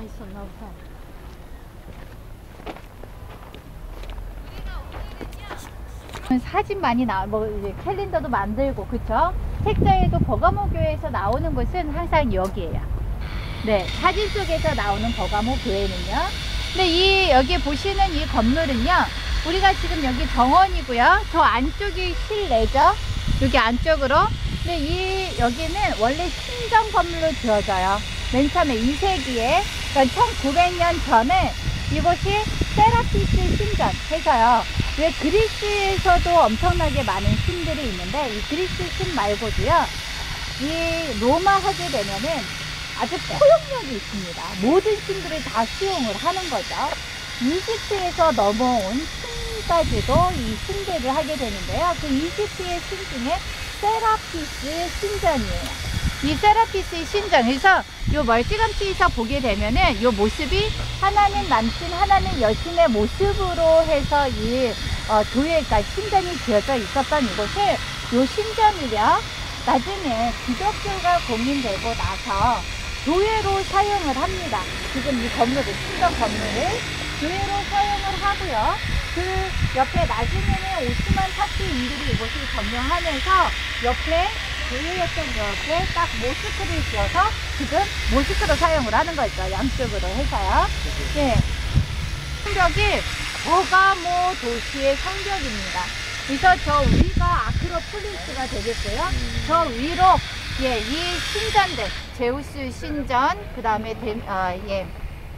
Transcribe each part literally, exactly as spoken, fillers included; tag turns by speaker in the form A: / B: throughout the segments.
A: 있었나 보다. 사진 많이 나, 뭐 이제 캘린더도 만들고, 그쵸? 책자에도 버가모 교회에서 나오는 곳은 항상 여기에요. 네, 사진 속에서 나오는 버가모 교회는요. 근데 이 여기 보시는 이 건물은요, 우리가 지금 여기 정원이고요. 저 안쪽이 실내죠. 여기 안쪽으로. 근데 이 여기는 원래 신전 건물로 지어져요. 맨 처음에 이 세기에, 그러니까 천구백 년 전에 이곳이 세라피스 신전 해서요. 왜 그리스에서도 엄청나게 많은 신들이 있는데 이 그리스 신 말고도요, 이 로마 하게 되면은 아주 포용력이 있습니다. 모든 신들을 다 수용을 하는 거죠. 이집트에서 넘어온 신까지도 이 숭배를 하게 되는데요. 그 이집트의 신 중에 세라피스 신전이에요. 이 세라피스 신전에서 요 멀찌감치에서 보게 되면은 요 모습이 하나는 남신, 하나는 여신의 모습으로 해서 이 어, 교회가 신전이 지어져 있었던 이곳을, 요 신전을요, 나중에 기독교가 공인되고 나서 교회로 사용을 합니다. 지금 이 건물을, 신전 건물을 교회로 사용을 하고요. 그 옆에 나중에는 오스만 터키인들이 이곳을 점령하면서 옆에 교회였던 옆에 딱 모스크를 지어서 지금 모스크로 사용을 하는 거죠. 양쪽으로 해서요. 예. 성벽이 버가모 도시의 성벽입니다. 그래서 저 위가 아크로폴리스가 되겠고요. 저 위로, 예, 이 신전들, 제우스 신전, 그 다음에 데, 아, 예,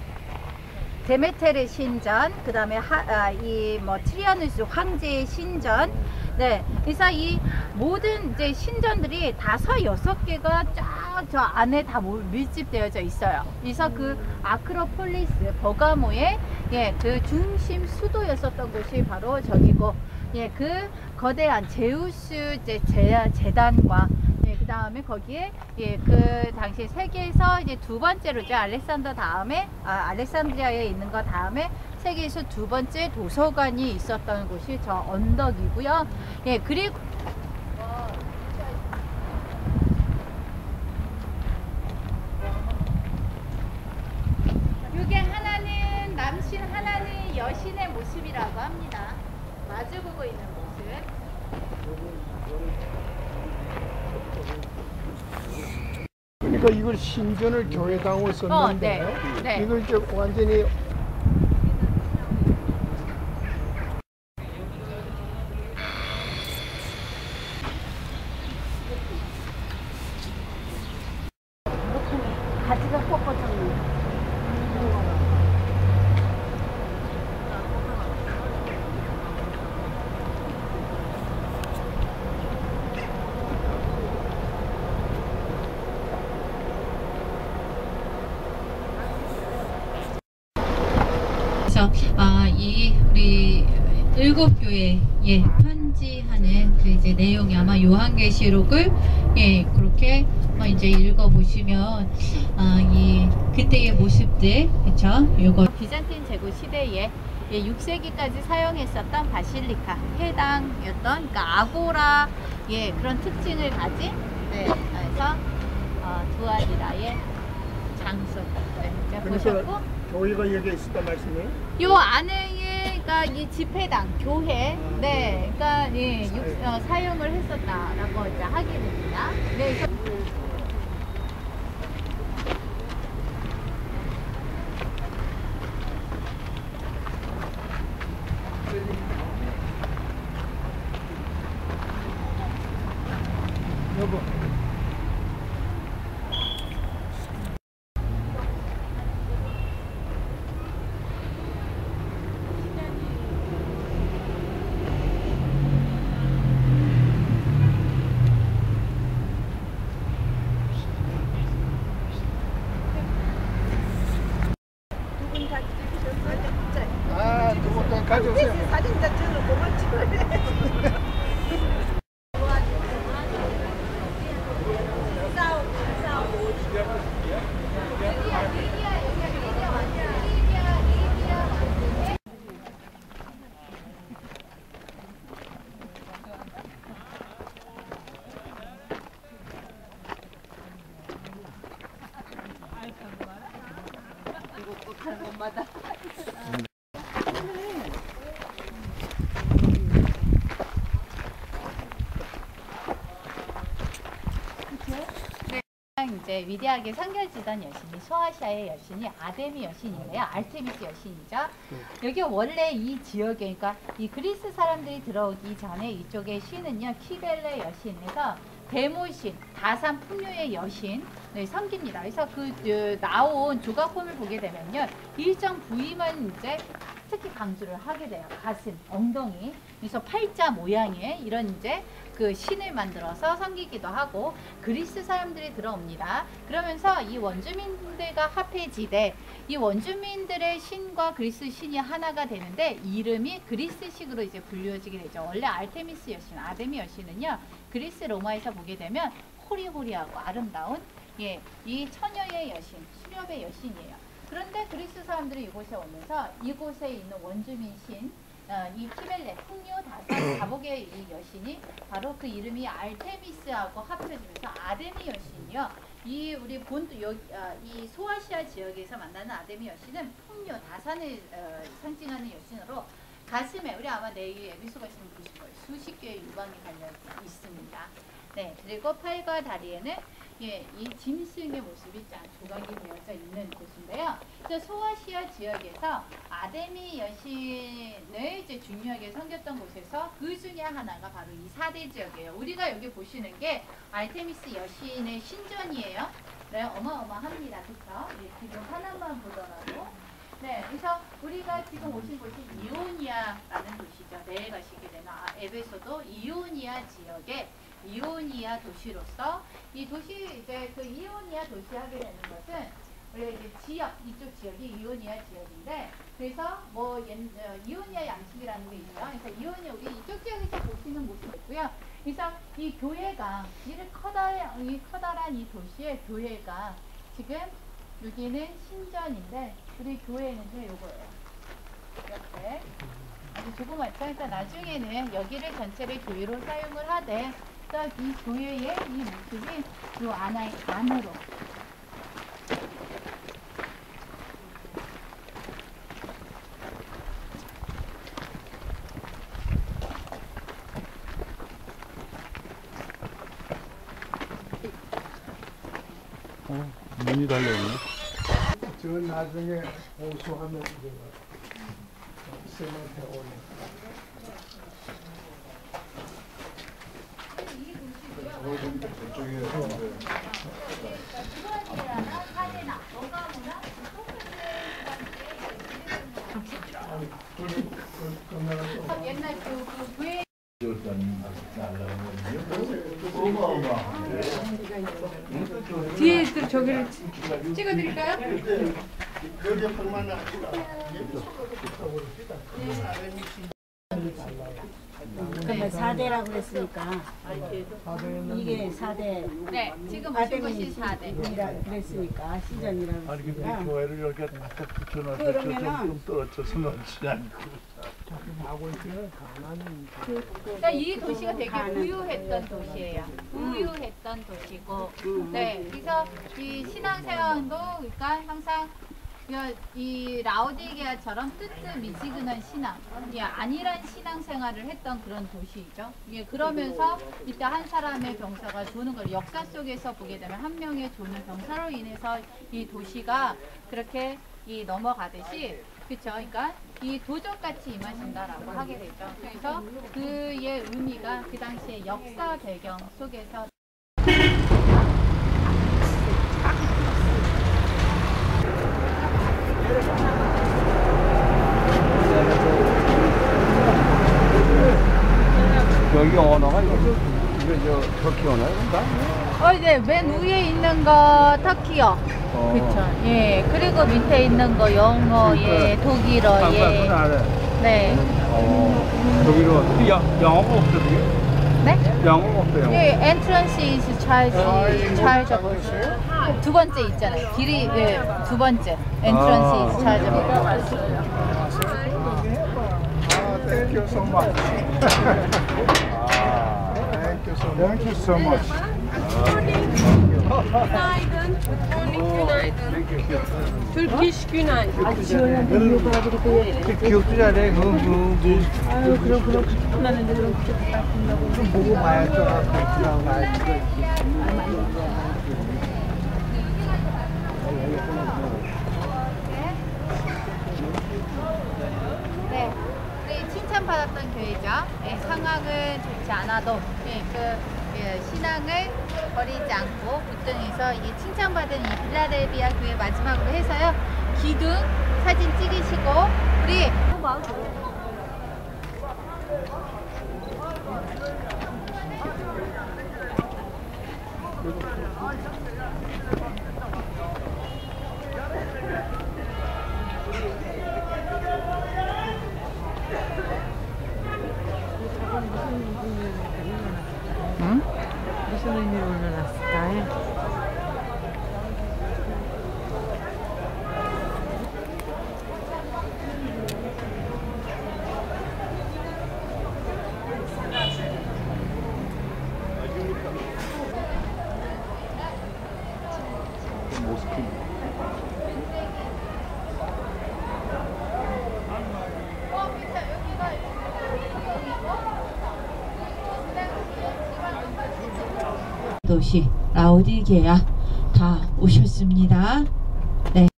A: 데메테르 신전, 그 다음에 아, 이 뭐 트리아누스 황제의 신전. 네, 그래서 이 모든 이제 신전들이 다섯 여섯 개가 쫙 저 안에 다 밀집되어져 있어요. 그래서 그 아크로폴리스, 버가모의, 예, 그 중심 수도였었던 곳이 바로 저기고, 예, 그 거대한 제우스 제, 제, 재단과, 예, 그 다음에 거기에, 예, 그 당시 세계에서 이제 두 번째로죠. 알렉산더 다음에, 아, 알렉산드리아에 있는 거 다음에 세계에서 두 번째 도서관이 있었던 곳이 저 언덕이고요. 예, 그리고 이게 하나는 남신, 하나는 여신의 모습이라고 합니다. 마주보고 있는 모습.
B: 그러니까 이걸 신전을 교회당으로 썼는데,
A: 어, 네, 네.
B: 이걸 이제 완전히
A: 가지가 꺾어졌네.
C: 그래서 아, 이 우리 일곱 교회, 예, 편지하는 그 이제 내용이 아마 요한계시록을, 예, 그렇게 어, 이제 읽어 보시면 아, 이 그때의 모습들, 그렇죠? 요거
A: 비잔틴 제국 시대에, 예, 육 세기까지 사용했었던 바실리카 해당이었던, 그러니까 아고라, 예, 그런 특징을 가진, 네, 그래서 어, 두아리라의 장소, 네, 이제 보셨고,
B: 교회가 여기 있었단 말씀이에요?
A: 요 안에, 그러니까 이 집회당, 교회, 네, 그러니까 예, 육, 어, 사용을 했었다라고 이제 하게 됩니다. 네, 그래서
B: 여보. 아, 두 분 다 가져오세요.
D: 사진 다 찍어 그만 찍어야 돼.
A: 엄마다. 이제 위대하게 섬겨지던 여신이 소아시아의 여신이 아데미 여신인데요. 알테미스 여신이죠. 여기 원래 이 지역에, 그러니까 이 그리스 사람들이 들어오기 전에 이쪽의 신은요, 키벨레 여신에서 데모신, 다산 풍요의 여신을 섬깁니다. 그래서 그, 그 나온 조각품을 보게 되면요, 일정 부위만 이제 특히 강조를 하게 돼요. 가슴, 엉덩이. 그래서 팔자 모양의 이런 이제 그 신을 만들어서 섬기기도 하고, 그리스 사람들이 들어옵니다. 그러면서 이 원주민들과 합해지되 이 원주민들의 신과 그리스 신이 하나가 되는데 이름이 그리스식으로 이제 불려지게 되죠. 원래 알테미스 여신, 아데미 여신은요, 그리스 로마에서 보게 되면 호리호리하고 아름다운, 예, 이 처녀의 여신, 수렵의 여신이에요. 그런데 그리스 사람들이 이곳에 오면서 이곳에 있는 원주민 신, 어, 이 키벨레, 풍요, 다산, 가복의 이 여신이 바로 그 이름이 알테미스하고 합쳐지면서 아데미 여신이요. 이 우리 본도 여, 어, 이 소아시아 지역에서 만나는 아데미 여신은 풍요, 다산을 어, 상징하는 여신으로 가슴에, 우리 아마 내일 에비소 가시면 보실 거예요. 수십 개의 유방이 달려 있습니다. 네, 그리고 팔과 다리에는, 예, 이 짐승의 모습이 쫙 조각이 되어져 있는 곳인데요. 그래서 소아시아 지역에서 아데미 여신을 이제 중요하게 섬겼던 곳에서 그 중에 하나가 바로 이 사대 지역이에요. 우리가 여기 보시는 게 알테미스 여신의 신전이에요. 네, 어마어마합니다. 그렇죠? 예, 지금 하나만 보더라도. 네, 그래서 우리가 지금 오신 곳이 이오니아라는 도시죠. 내일 가시게 되면 아, 에베소도 이오니아 지역에 이오니아 도시로서 이 도시 이제 그 이오니아 도시 하게 되는 것은 원래 이제 지역, 이쪽 지역이 이오니아 지역인데, 그래서 뭐 옛, 어, 이오니아 양식이라는 게 있죠. 그래서 이오니아, 우리 이쪽 지역에서 보시는 모습이 있고요. 그래서 이 교회가, 이를 커다란, 이 커다란 이 도시의 교회가 지금 여기는 신전인데, 우리 교회는요, 요거예요. 이렇게 아주 조그맣죠. 그러니까 나중에는 여기를 전체를 교회로 사용을 하되, 딱 이 교회의 이 모습이 요 안에 안으로.
D: 어, 문이 달려있네.
B: 저 나중에 호수하면 이제 쌤한테 오는.
A: 옛날 그, 그 교회
C: 뒤에 또 저기를 찍어드릴까요?
E: 그러면 사 대라고 그랬으니까 이게 사 대
A: 네, 지금 오신 곳이 사 대.
E: 그랬으니까 시전이라고
D: 아니 근데
E: 했으니까
D: 교회를 이렇게 딱 붙여놔서
E: 그러면은
D: 좀 떨어져서 놓지 않고.
B: 하고 있으면 가난은
A: 그러니까 이 도시가 되게 부유했던 도시예요. 부유했던 도시고, 네, 그래서 이 신앙생활도 그러니까 항상 이 라오디게아처럼 뜨뜻미지근한 신앙, 예, 안일한 신앙생활을 했던 그런 도시이죠. 예, 그러면서 이때 한 사람의 병사가 조는 걸 역사 속에서 보게 되면 한 명의 조는 병사로 인해서 이 도시가 그렇게 이 넘어가듯이, 그렇죠. 그러니까 이 도적같이 임하신다라고 하게 되죠. 그래서 그의 의미가 그 당시의 역사 배경 속에서
D: 여기 언어가 이거 이거 저 터키 언어인가?
A: 어, 이제 맨 위에 있는 거 터키어.
D: 어.
A: 그쵸. 예. 그리고 밑에 있는 거 영어, 예. 독일어, 예. 네.
D: 어. 독일어. 근데 영- 영어가 없어 되게.
A: 네?
D: 영어가 없어요.
A: 예, entrance is charge, charge of. 두 번째 있잖아요. 길이, 예. 두 번째. entrance
D: 아.
A: is charge of.
B: 아, thank you so much.
D: 아.
B: Thank you so much.
D: Thank you so much. 아.
F: Günaydın. Good morning, günaydın. Turkish günaydın.
D: 귀엽잖아요. 그, 그,
E: 아유 그럼 그럼 나는데 그럼 그렇게 딱 준다고.
B: 좀 보고 봐야죠. 그렇구나 봐야지.
A: 네, 우리 칭찬받았던 교회죠. 예, 상황은 좋지 않아도 예, 그 예, 신앙을 버리지 않고 부등에서 이 칭찬받은 이 빌라델비아 교회 마지막으로 해서요. 기둥 사진 찍으시고 우리
E: 무슨 의미로 올려놨을까?
C: 도시 라오디게아 다 오셨습니다. 네.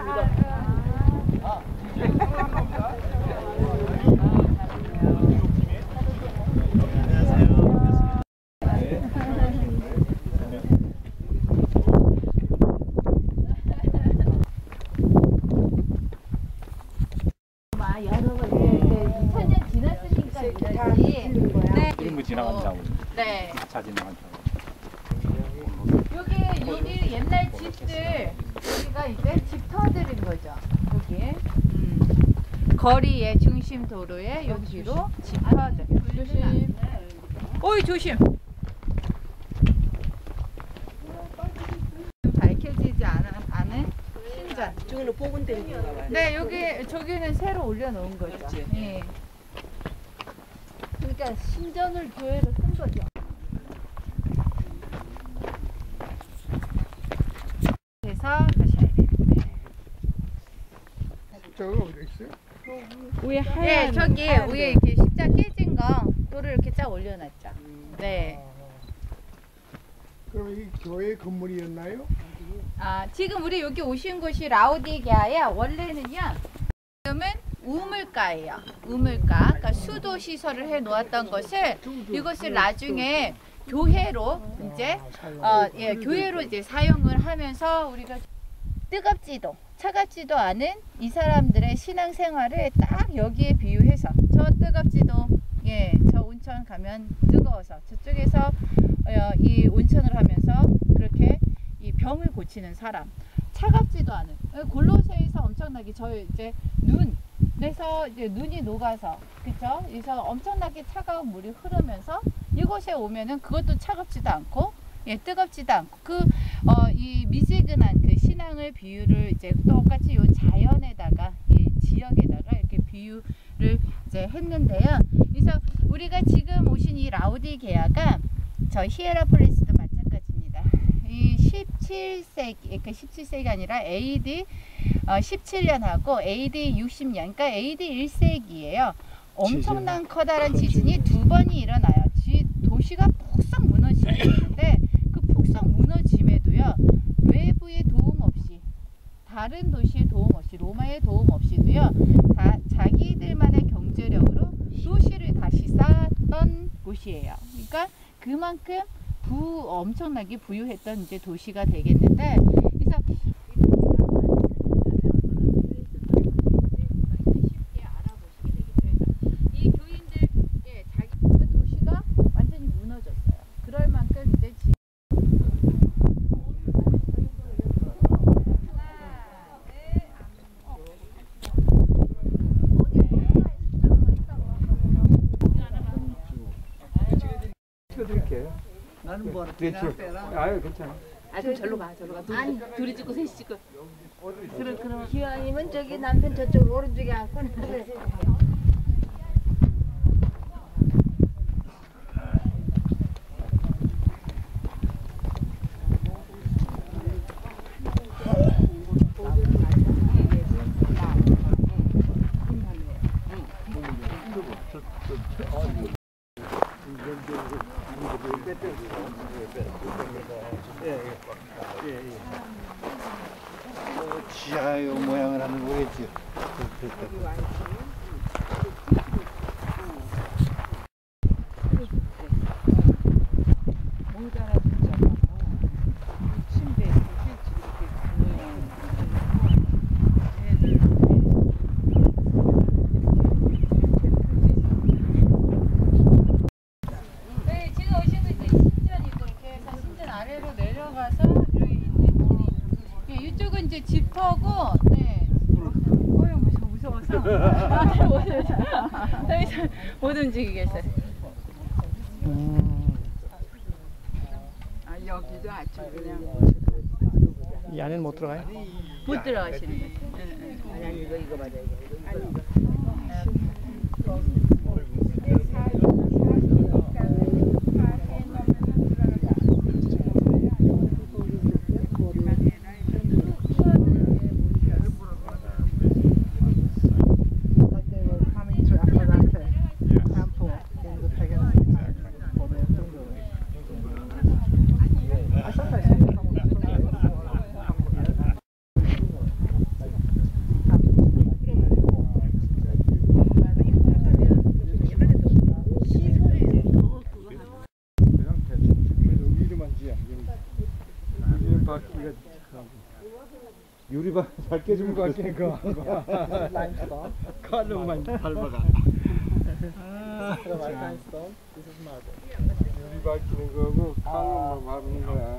A: 여러 번 이천 년 지났으니까 이러지. 네.
G: 이런 거 지나간다고.
A: 네.
G: 차 지나간다고.
A: 여기 여기 옛날 집들 여기가 이제 집 터들인 거죠. 여기 음. 거리의 중심 도로에 여기로 집 터들. 조심. 어이 조심. 밝혀지지 않은, 않은 신전.
E: 저기는 복은 때문에 건가 봐요.
A: 네 여기 저기는 새로 올려놓은 거죠.
E: 그렇지.
A: 예. 그러니까 신전을 교회로 쓴 거죠. 그래서 다시 해야 돼요.
B: 저거 어디 있어요?
E: 위에
A: 예, 저기 위에 이렇게 십자 깨진 거 돌을 이렇게 쫙 올려놨죠. 네.
B: 그럼 이 교회 건물이었나요?
A: 아 지금 우리 여기 오신 곳이 라오디게아야. 원래는요. 지금은 우물가예요. 우물가. 그러니까 수도 시설을 해 놓았던 것을 이것을 나중에 교회로 이제 어, 예, 교회로 이제 사용을 하면서 우리가 뜨겁지도 차갑지도 않은 이 사람들의 신앙생활을 딱 여기에 비유해서 저 뜨겁지도 예, 저 온천 가면 뜨거워서 저쪽에서 어, 이 온천을 하면서 그렇게 이 병을 고치는 사람 차갑지도 않은 골로새에서 엄청나게 저 이제 눈 그래서 이제 눈이 녹아서 그쵸? 그래서 엄청나게 차가운 물이 흐르면서 이곳에 오면은 그것도 차갑지도 않고 예, 뜨겁지도 않고 그 어, 이 미지근한 그 신앙을 비유를 이제 똑같이 요 자연에다가 이 지역에다가 이렇게 비유를 이제 했는데요. 그래서 우리가 지금 오신 이 라오디게아가 저 히에라폴리스도 마찬가지입니다. 이 십칠 세기, 그 십칠 세기가 아니라 에이디 어, 십칠 년하고 에이디 육십 년, 그러니까 에이디 일 세기예요. 엄청난 커다란 지진이 두 번이 일어나요. 지, 도시가 폭삭 무너지는데 그 폭삭 무너짐에도요 외부의 도움 없이 다른 도시의 도움 없이 로마의 도움 없이도요 다 자기들만의 경제력으로 도시를 다시 쌓았던 곳이에요. 그러니까 그만큼 부 엄청나게 부유했던 이제 도시가 되겠는데 그래서 이 교인들 예 자기 그 도시가 완전히 무너졌어요. 그럴 만큼 이제 지
B: 찍어드릴게요.
D: 나는 뭐
B: 대충. 아유 괜찮아.
E: 아 그럼 절로 가 절로 가.
F: 아니, 둘이 찍고 셋이 찍고.
E: 그럼 그럼
H: 기왕이면 저기 남편 저쪽 오른쪽에 앉고
B: 지하의 모양을 하는 거겠지.
E: 모자라 진짜 침대
C: 네, 지금 오신 거 이제 신전이고 이렇게 해서 신전 아래로 내려가서 여기 있는 길이. 예, 이쪽은 이제 집터고, 네. 어휴, 무서워, 무서워서. 아, 못, 여기서 못 움직이겠어요.
E: 아 여기도 아주 그냥
B: 이 안에는 못 들어가요?
C: 못 들어가시는 거죠. 예, 예.
E: 아니 이거 이거 맞아 이거
B: 유리바 잘 깨준 거 같으니까 칼로만 밟아가. 유리 밝히는 거고 칼로만 밟는 거야.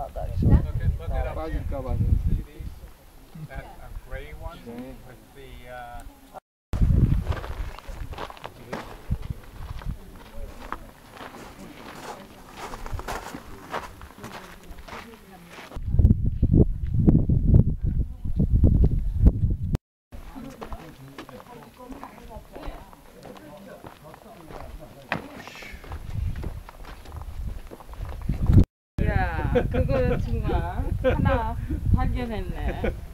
B: 빠질까봐.
G: That a gray one with the uh,
E: 야 그거 정말 하나 발견했네.